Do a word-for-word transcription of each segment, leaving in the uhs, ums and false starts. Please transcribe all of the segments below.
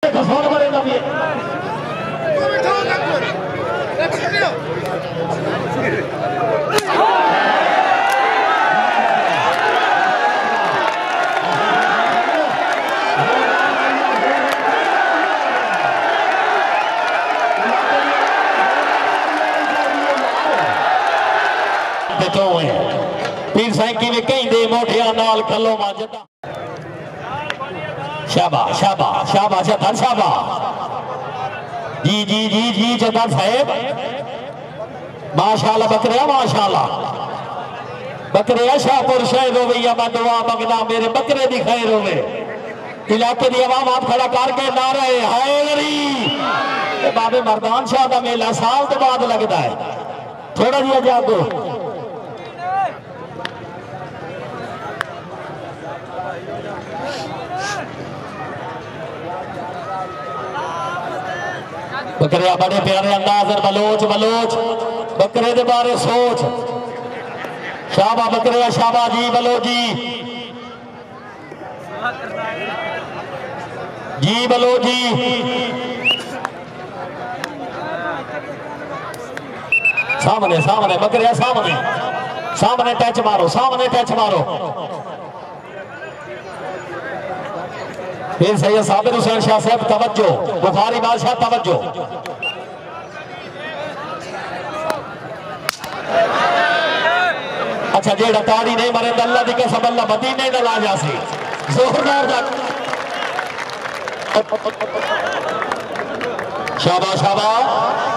घसौन करेगा भी पीर साइकी में कहीं दे मोटिया नाल खलो माजता शाबाश शाबाश शाबाश जतर शाबाश जी जी जी जी जतर साहेब माशाल्लाह बकरिया माशाल्लाह बकरिया शाहपुर शहर होवे या मैं दुआ मंगदा मेरे बकरे दी खैर होवे इलाके दी आवाम हाथ खड़ा करके नारे हैदरी बाबे मर्दान शाह दा मेला साल तो बाद लगदा है थोड़ा जिहा जागो बकरिया बड़े प्यारे अंदाज बलोच बलोच बकरे दे बारे सोच शाबा बकरिया शाबा जी बलो जी जी बलो जी सामने सामने बकरिया सामने सामने टच मारो सामने टच मारो फिर सैयद साबिर हुसैन शाह साहब तवज्जो बुखारी बादशाह तवज्जो अच्छा जेड़ा ताड़ी नहीं मरे अल्लाह दी कसम अल्लाह मदीने दा ला जासी जोरदार दा शाबाश शाबाश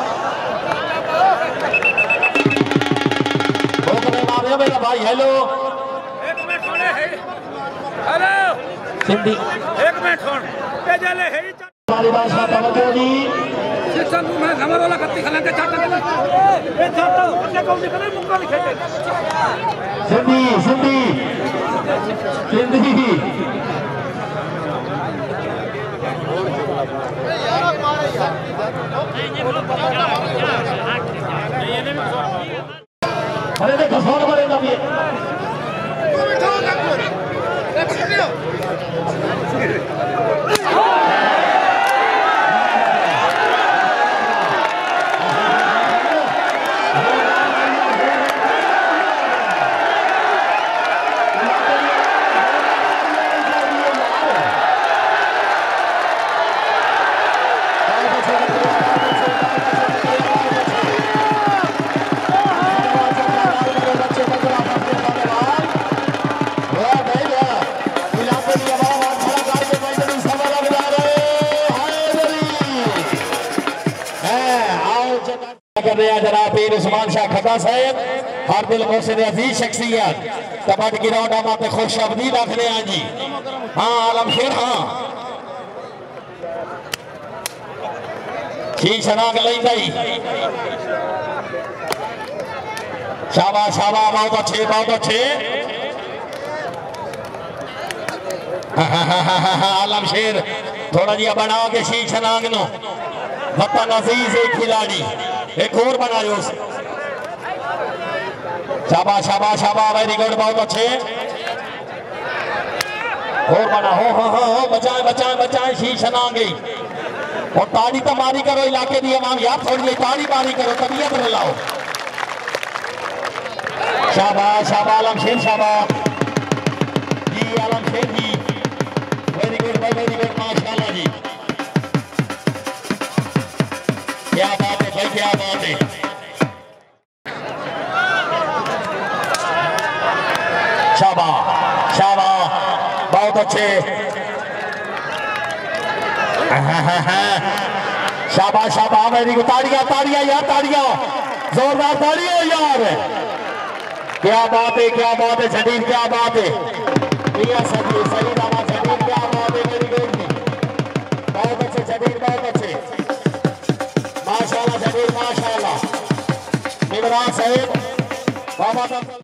भोकने मारे मेरा भाई हेलो एक मिनट थोड़े है हेलो सिंधी एक मिनट छोड़ के जले है वाली बादशाह तवज्जो जी शिक्षण में नंबर वाला कत्ती खलन के चाटा ए चाटा उसने कौन निकले मुंगा लिखे सिंधी सिंधी सिंधी यार मारे यार अरे देखो फोन करेगा भी जनाब पीर उस्मान शाह खता साहब हर दिल मोहसिन अजीज शख्सियत कबड्डी गिराउंड माते खुश अब्दीद आखने हैं जी हाँ आलम शेर हाँ शीश नाग लई गई शाबाश शाबाश बहुत अच्छे बहुत अच्छे आलम शेर थोड़ा जिहा बना के शीश नाग नो वतन अजीज एक खिलाड़ी एक और बनायो शाबाश शाबाश शाबाश वेरी गुड बहुत अच्छे और बना हो हो हो बचाए बचाए बचाए शीश ना गई और ताड़ी तो मारी करो इलाके दी आवाम यार थोड़ी जी ताड़ी मारी करो तबीयत मिलाओ शाबाश शाबाश आलम शेर शाबाश जी Alam Sher ji very good very good माशाल्लाह जी क्या बात है भाई क्या बात है शाबाश शाबाश बहुत अच्छे शाबाश शाबाश मेरी को ताड़ियां ताड़ियां यार ताड़ियां जोरदार ताड़ियां यार क्या बात है क्या बात है शदीद क्या बात है सही सही दावा शदीद क्या बात है मेरी गुड बहुत अच्छे शदीद बहुत अच्छे माशाल्लाह शदीद माशाल्लाह इमरान साहब बाबा